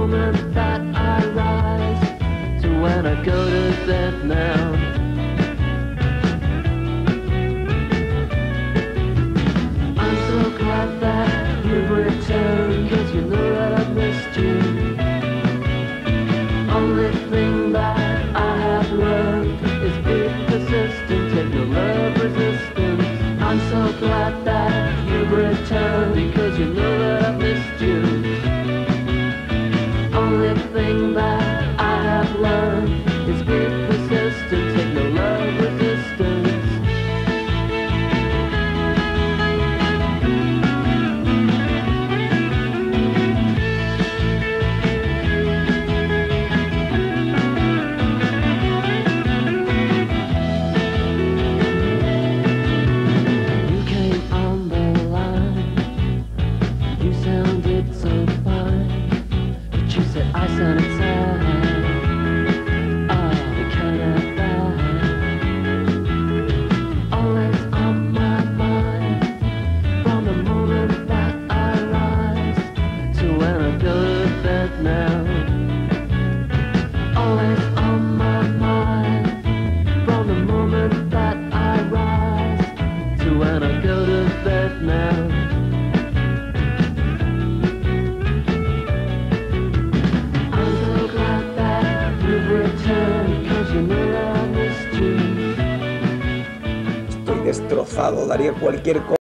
moment that I rise to when I go to bed now. I'm so glad that you've returned, 'cause you know that I've missed you. Only thing that I have learned is be persistent, take no love resistance. I'm so glad that you've returned, because you know that I've missed you. Only thing that I have learned is be persistent, take no love resistance. I sounded sad, oh, we cannot die. Always on my mind, from the moment that I rise to when I go to bed now. Always on my mind, from the moment that I rise to when I go to bed now. Estoy destrozado, daría cualquier cosa.